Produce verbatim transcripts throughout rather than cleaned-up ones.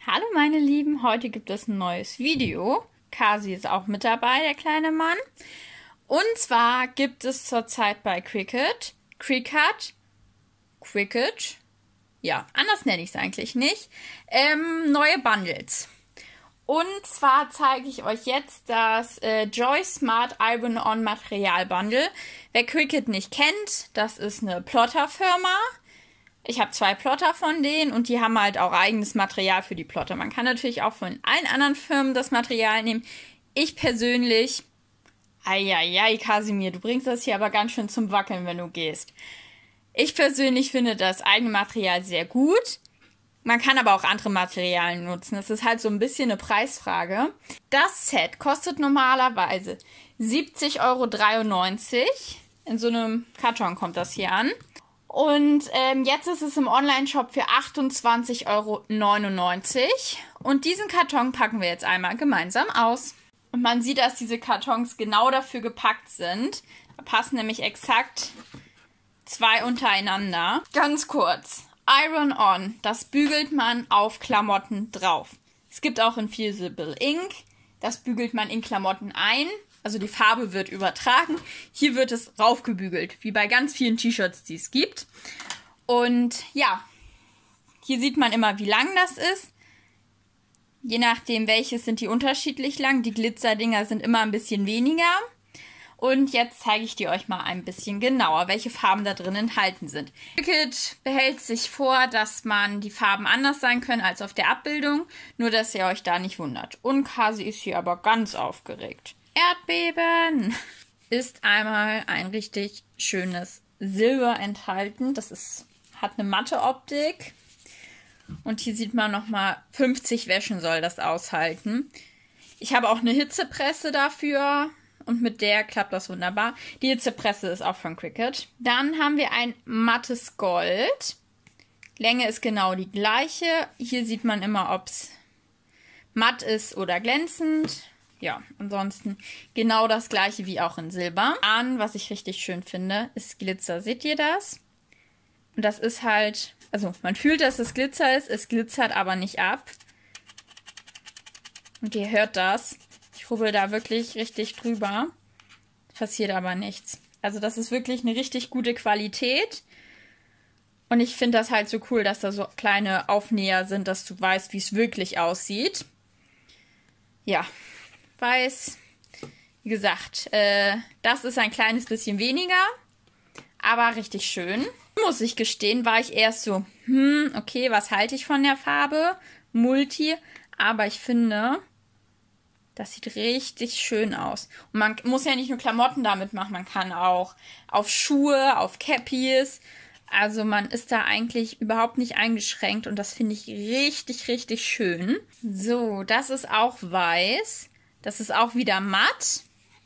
Hallo meine Lieben, heute gibt es ein neues Video. Kasi ist auch mit dabei, der kleine Mann. Und zwar gibt es zurzeit bei Cricut, Cricut, Cricut, ja, anders nenne ich es eigentlich nicht, ähm, neue Bundles. Und zwar zeige ich euch jetzt das äh, Joy Smart Iron-On Material Bundle. Wer Cricut nicht kennt, das ist eine Plotter-Firma. Ich habe zwei Plotter von denen und die haben halt auch eigenes Material für die Plotter. Man kann natürlich auch von allen anderen Firmen das Material nehmen. Ich persönlich, eieiei, Kasimir, du bringst das hier aber ganz schön zum Wackeln, wenn du gehst. Ich persönlich finde das eigene Material sehr gut. Man kann aber auch andere Materialien nutzen. Das ist halt so ein bisschen eine Preisfrage. Das Set kostet normalerweise siebzig Euro dreiundneunzig. In so einem Karton kommt das hier an. Und ähm, jetzt ist es im Online-Shop für achtundzwanzig Euro neunundneunzig. Und diesen Karton packen wir jetzt einmal gemeinsam aus. Und man sieht, dass diese Kartons genau dafür gepackt sind. Da passen nämlich exakt zwei untereinander. Ganz kurz. Iron-On, das bügelt man auf Klamotten drauf. Es gibt auch Infusible Ink. Das bügelt man in Klamotten ein. Also die Farbe wird übertragen. Hier wird es raufgebügelt, wie bei ganz vielen T-Shirts, die es gibt. Und ja, hier sieht man immer, wie lang das ist. Je nachdem, welches sind die unterschiedlich lang. Die Glitzerdinger sind immer ein bisschen weniger. Und jetzt zeige ich die euch mal ein bisschen genauer, welche Farben da drin enthalten sind. Cricut behält sich vor, dass man die Farben anders sein können als auf der Abbildung. Nur, dass ihr euch da nicht wundert. Und Kasi ist hier aber ganz aufgeregt. Erdbeben ist einmal ein richtig schönes Silber enthalten. Das ist, hat eine matte Optik. Und hier sieht man nochmal, fünfzig Wäschen soll das aushalten. Ich habe auch eine Hitzepresse dafür. Und mit der klappt das wunderbar. Die Hitzepresse ist auch von Cricut. Dann haben wir ein mattes Gold. Länge ist genau die gleiche. Hier sieht man immer, ob es matt ist oder glänzend. Ja, ansonsten genau das gleiche wie auch in Silber. An, was ich richtig schön finde, ist Glitzer. Seht ihr das? Und das ist halt, also man fühlt, dass es Glitzer ist. Es glitzert aber nicht ab. Und ihr hört das. Ich rubbel da wirklich richtig drüber. Passiert aber nichts. Also das ist wirklich eine richtig gute Qualität. Und ich finde das halt so cool, dass da so kleine Aufnäher sind, dass du weißt, wie es wirklich aussieht. Ja, weiß, wie gesagt, äh, das ist ein kleines bisschen weniger, aber richtig schön. Muss ich gestehen, war ich erst so, hm, okay, was halte ich von der Farbe? Multi, aber ich finde, das sieht richtig schön aus. Und man muss ja nicht nur Klamotten damit machen, man kann auch auf Schuhe, auf Cappies. Also man ist da eigentlich überhaupt nicht eingeschränkt und das finde ich richtig, richtig schön. So, das ist auch weiß. Das ist auch wieder matt.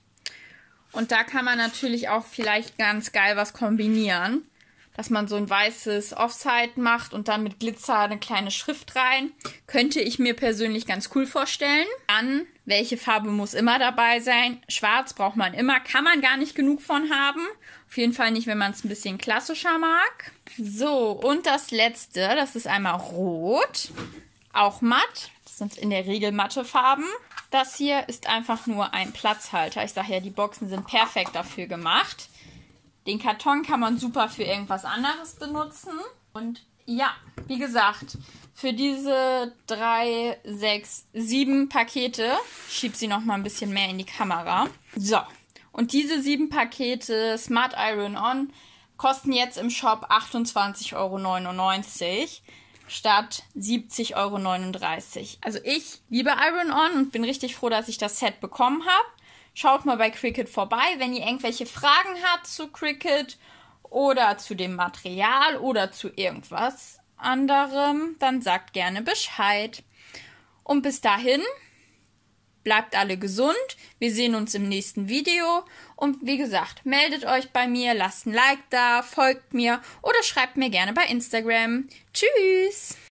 Und da kann man natürlich auch vielleicht ganz geil was kombinieren. Dass man so ein weißes Offside macht und dann mit Glitzer eine kleine Schrift rein. Könnte ich mir persönlich ganz cool vorstellen. Dann, welche Farbe muss immer dabei sein? Schwarz braucht man immer. Kann man gar nicht genug von haben. Auf jeden Fall nicht, wenn man es ein bisschen klassischer mag. So, und das letzte, das ist einmal rot. Auch matt. Das sind in der Regel matte Farben. Das hier ist einfach nur ein Platzhalter. Ich sage ja, die Boxen sind perfekt dafür gemacht. Den Karton kann man super für irgendwas anderes benutzen. Und ja, wie gesagt, für diese drei, sechs, sieben Pakete, ich schiebe sie noch mal ein bisschen mehr in die Kamera. So, und diese sieben Pakete Smart Iron-On kosten jetzt im Shop achtundzwanzig Euro neunundneunzig statt siebzig Euro neununddreißig. Also ich liebe Iron-On und bin richtig froh, dass ich das Set bekommen habe. Schaut mal bei Cricut vorbei, wenn ihr irgendwelche Fragen habt zu Cricut oder zu dem Material oder zu irgendwas anderem, dann sagt gerne Bescheid. Und bis dahin, bleibt alle gesund. Wir sehen uns im nächsten Video. Und wie gesagt, meldet euch bei mir, lasst ein Like da, folgt mir oder schreibt mir gerne bei Instagram. Tschüss!